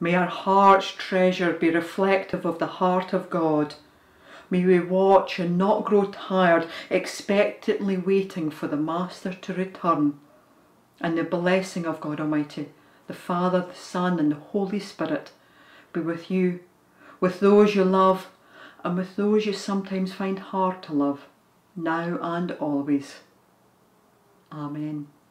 May our heart's treasure be reflective of the heart of God. May we watch and not grow tired, expectantly waiting for the Master to return. And the blessing of God Almighty, the Father, the Son, and the Holy Spirit be with you, with those you love, and with those you sometimes find hard to love, now and always. Amen.